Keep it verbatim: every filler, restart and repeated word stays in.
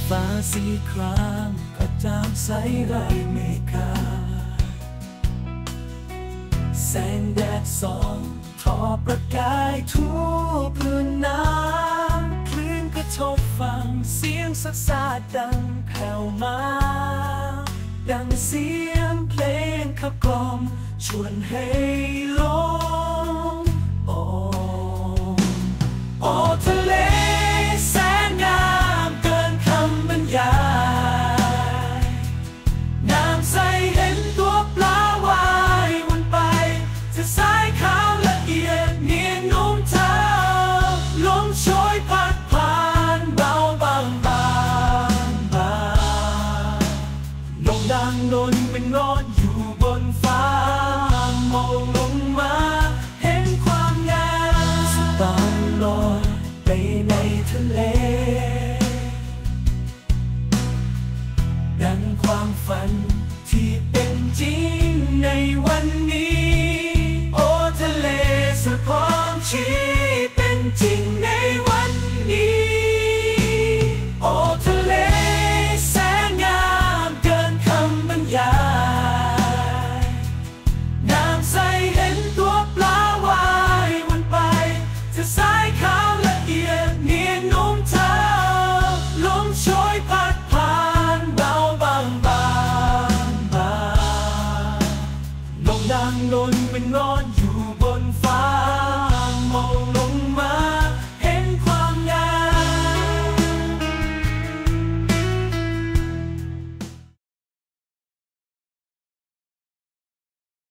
ฟ้าสีครามกระจ่างใสไร้เมฆาแสงแดดส่องทอประกายทั่วพื้นน้ำคลื่นกระทบฟังเสียงสักสาดดังแผ่วมาดังเสียงเพลงขับกล่อมชวนให้ลง